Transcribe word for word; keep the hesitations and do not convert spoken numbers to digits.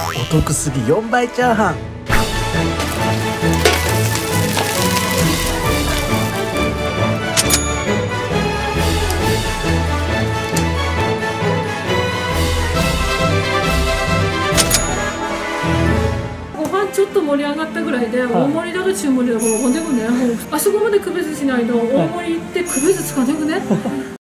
お得すぎよんばいチャーハン。 ちょっと盛り上がったぐらいで、大盛りだか中盛りだか喜んでくね、もうあそこまで区別しないと大盛り行って区別つかねくね